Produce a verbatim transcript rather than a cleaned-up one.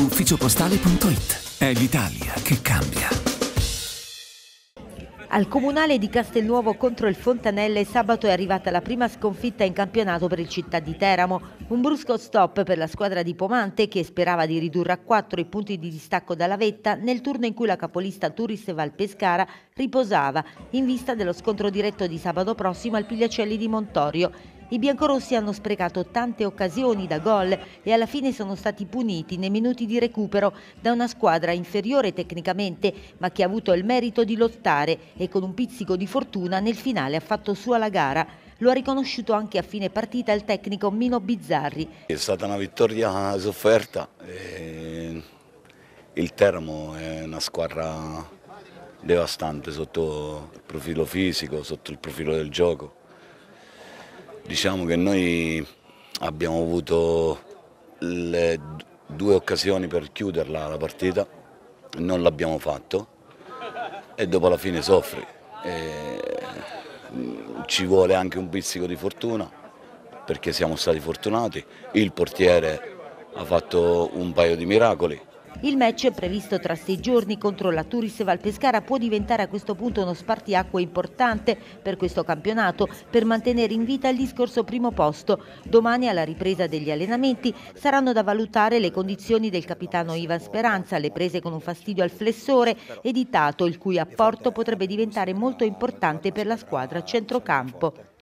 ufficiopostale punto it. È l'Italia che cambia. Al Comunale di Castelnuovo contro il Fontanelle sabato è arrivata la prima sconfitta in campionato per il Città di Teramo. Un brusco stop per la squadra di Pomante che sperava di ridurre a quattro i punti di distacco dalla vetta nel turno in cui la capolista Turris Valpescara riposava in vista dello scontro diretto di sabato prossimo al Pigliacelli di Montorio. I biancorossi hanno sprecato tante occasioni da gol e alla fine sono stati puniti nei minuti di recupero da una squadra inferiore tecnicamente ma che ha avuto il merito di lottare e con un pizzico di fortuna nel finale ha fatto sua la gara. Lo ha riconosciuto anche a fine partita il tecnico Mino Bizzarri. È stata una vittoria sofferta. E il Teramo è una squadra devastante sotto il profilo fisico, sotto il profilo del gioco. Diciamo che noi abbiamo avuto le due occasioni per chiuderla la partita, non l'abbiamo fatto e dopo alla fine soffri. E ci vuole anche un pizzico di fortuna perché siamo stati fortunati, il portiere ha fatto un paio di miracoli. Il match previsto tra sei giorni contro la Turris Valpescara può diventare a questo punto uno spartiacque importante per questo campionato per mantenere in vita il discorso primo posto. Domani alla ripresa degli allenamenti saranno da valutare le condizioni del capitano Ivan Speranza, le prese con un fastidio al flessore e di Tato, il cui apporto potrebbe diventare molto importante per la squadra a centrocampo.